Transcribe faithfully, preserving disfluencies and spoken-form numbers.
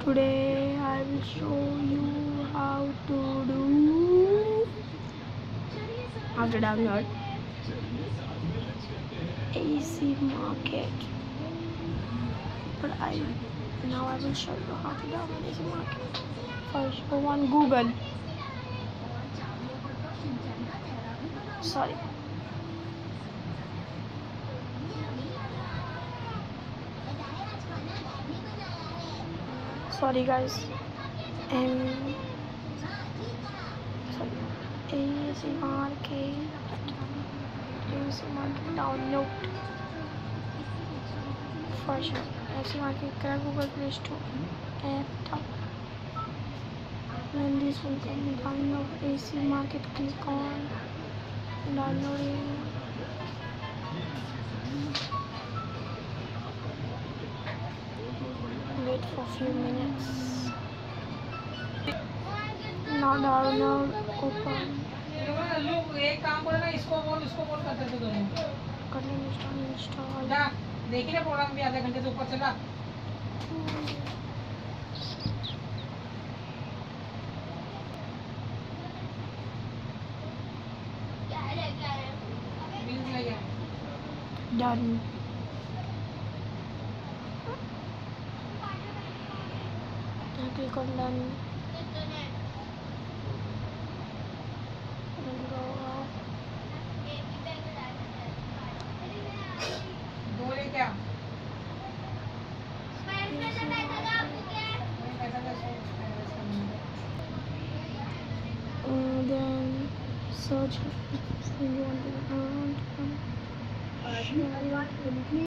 Today I will show you how to do how to download A C Market. But I now I will show you how to download A C Market. First go on Google. Sorry. Sorry guys. Um sorry. A C Market. A C Market download. First A C Market crack Google Play Store app. Then this will come download A C Market. Click on downloading. Wait for a few minutes. Now download open. एक काम करो ना, इसको बोल इसको बोल करते थे दोनों करने इंस्टॉल इंस्टॉल जा देखिए ना प्रोग्राम भी आधे घंटे से ऊपर चला done. Now click on done. Then go up. बोले क्या Uh, then search if you want to. Uh,